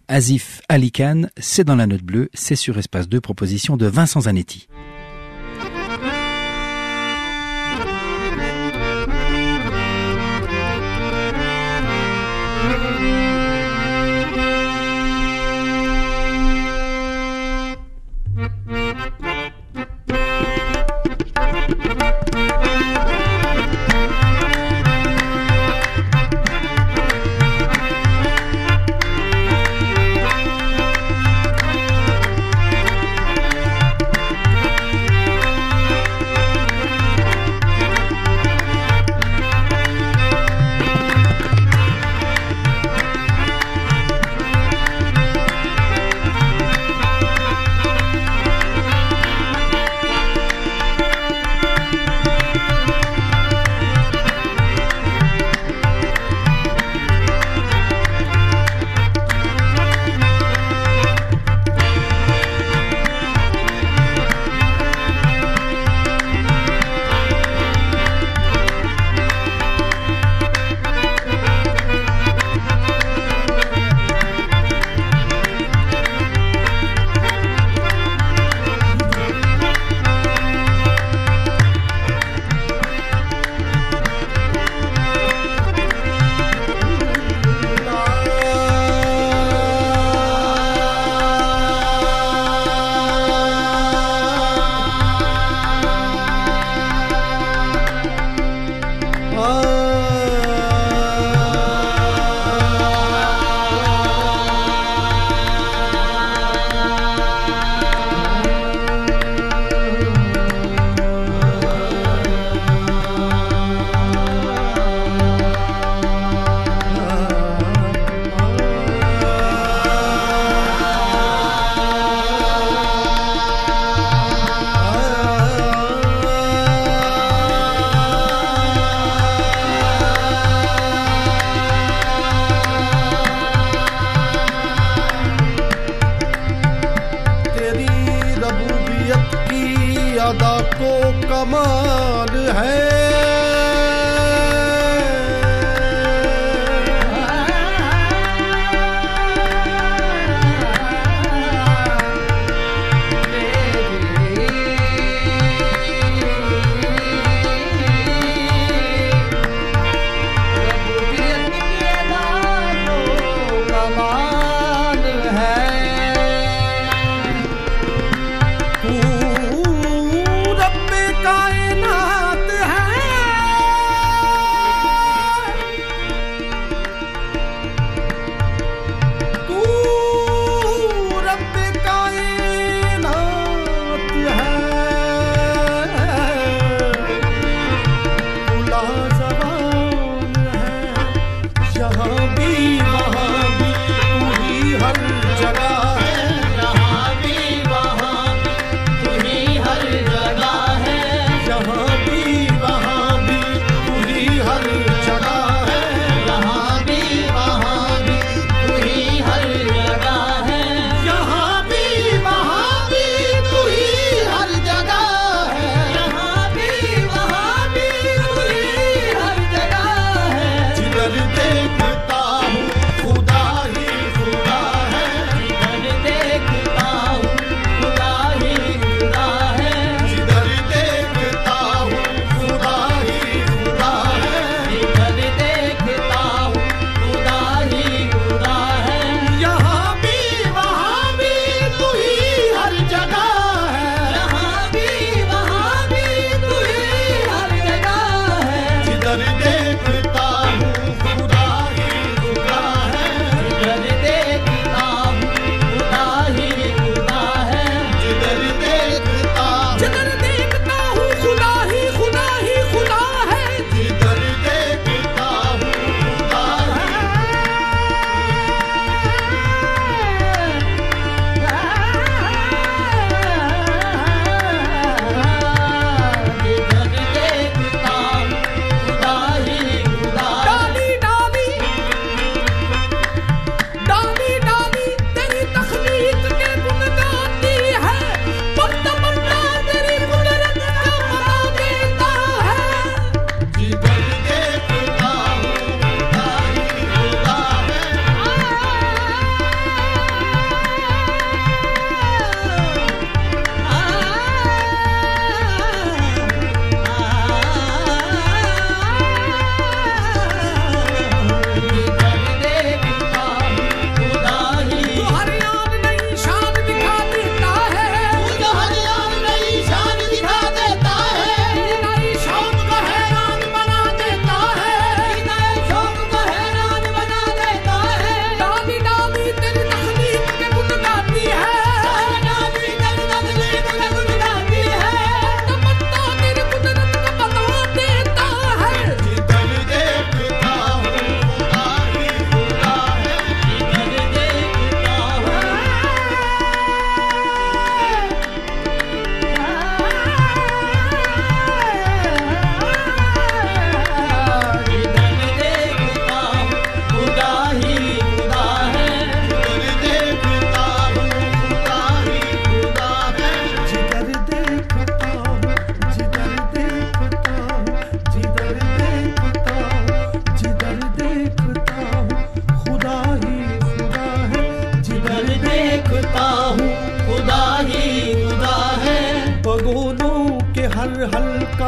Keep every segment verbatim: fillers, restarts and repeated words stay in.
Asif Ali Khan, c'est dans la note bleue, c'est sur Espace deux, proposition de Vincent Zanetti.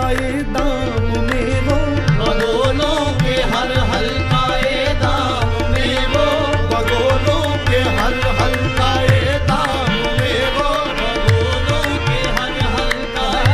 हल्काए दाम में वो, बगोलों के हर हल्काए दाम में वो, बगोलों के हर हल्काए दाम में वो, बगोलों के हर हल्काए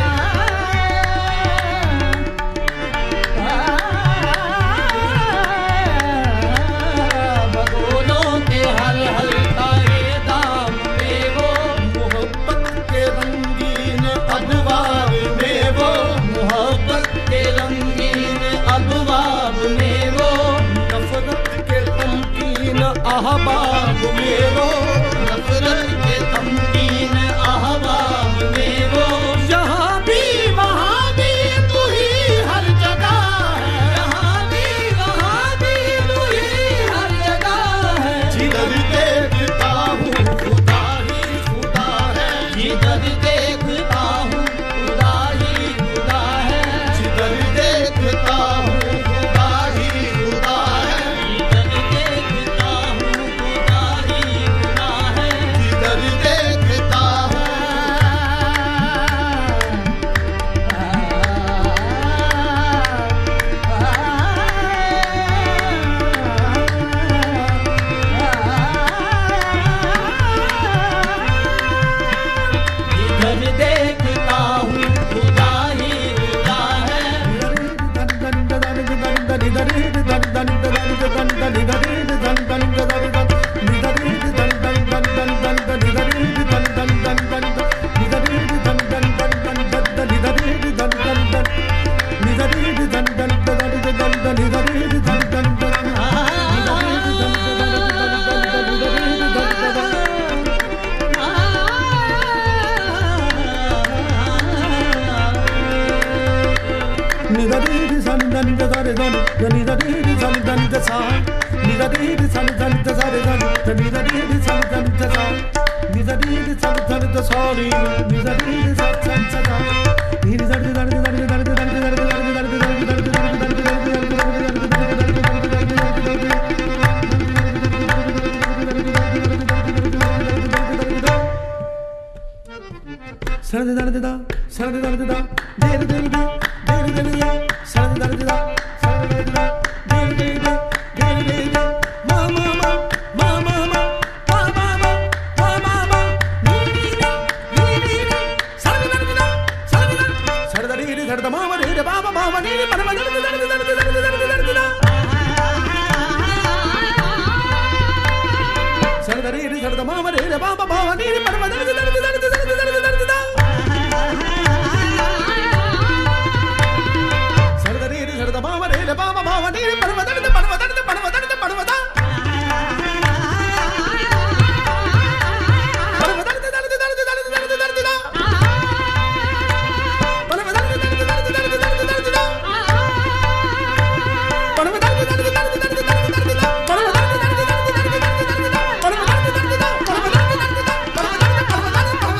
बगोलों के हर हल्काए दाम में वो, मोहब्बत के रंगीन अबवाब में वो, मोहब्बत के रंगीन अबवाब में वो, नफरत के तमकीन अहबाब में वो, नफरत के तमकीन अहबाब में वो, यहाँ भी वहाँ भी तू ही हर जगह है, यहाँ भी वहाँ भी तू ही हर जगह है, जिधर देखता हूँ खुदा ही खुदा है, जिधर देखता हूँ खुदा ही खुदा है, जिधर देखता हूँ खुदा ही खुदा है, जिधर देखता हूँ खुदा ही खुदा है, जिधर देखता हूँ जिधर देखता हूँ खुदा ही खुदा है,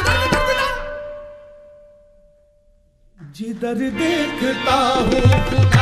जिधर देखता हूँ